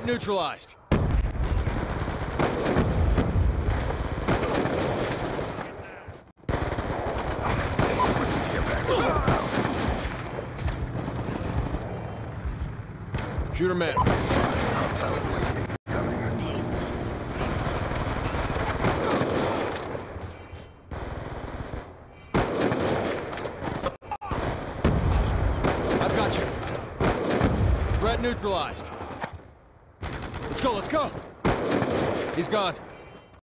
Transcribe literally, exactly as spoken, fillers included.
Threat neutralized. Shoot him in. I've got you. Threat neutralized. Let's go, let's go. He's gone.